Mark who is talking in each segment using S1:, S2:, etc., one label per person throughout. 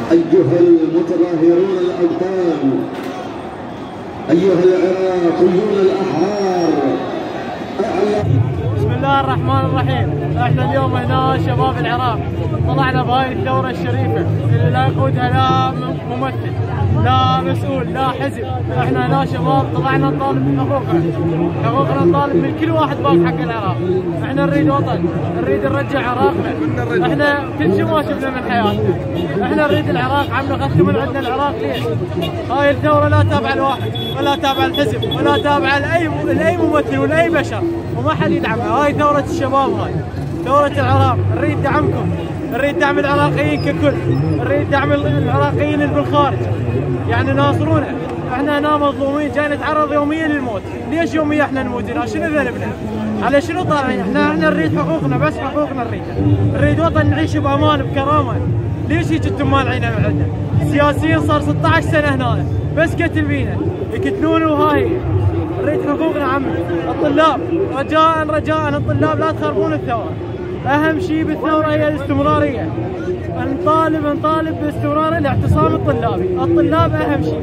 S1: أيها المتظاهرون الأبطال، أيها العراقيون الأحرار،
S2: بسم الله الرحمن الرحيم. احنا اليوم هنا شباب العراق طلعنا بهاي الثورة الشريفة اللي لا يقودها لا ممثل لا مسؤول لا حزب. احنا هنا شباب طلعنا نطالب حقوقنا نطالب من كل واحد باق حق العراق. احنا نريد وطن، نريد نرجع عراقنا. احنا كل شيء ما شفنا من حياتنا. احنا نريد العراق، عم نخدم من عندنا العراق. ليش؟ هاي الثورة لا تابعة لواحد ولا تابعة الحزب ولا تابعة لأي ممثل ولا أي بشر، وما حد يدعمها. هاي ثورة الشباب، هاي ثورة العراق. نريد دعمكم، نريد دعم العراقيين ككل، نريد دعم العراقيين اللي بالخارج، يعني ناصرونا. احنا هنا مظلومين، جاي نتعرض يوميا للموت. ليش يوميا احنا نموت هنا؟ شنو ذنبنا؟ على شنو طالعين؟ احنا نريد حقوقنا، بس حقوقنا نريدها. نريد وطن نعيش بامان بكرامه. ليش هيك انتم مانعينها من عندنا؟ السياسيين صار 16 سنه هنا بس قتل بينا، يقتلون وهاي. نريد حقوقنا عمي. الطلاب رجاء الطلاب لا تخربون الثوره. اهم شيء بالثوره هي الاستمراريه. نطالب باستمرار الاعتصام الطلابي. الطلاب اهم شيء.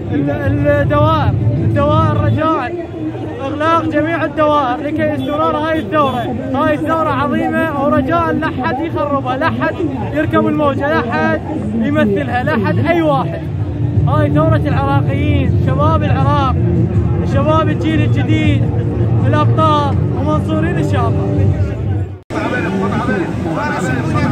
S2: الدوائر رجاء اغلاق جميع الدوائر لكي استمرار هاي الثوره. هاي الثوره عظيمه، ورجاء لا حد يخربها، لا حد يركب الموجه، لا حد يمثلها، لا حد اي واحد. هاي ثوره العراقيين، شباب العراق، شباب الجيل الجديد، الابطال ومنصورين ان شاء الله.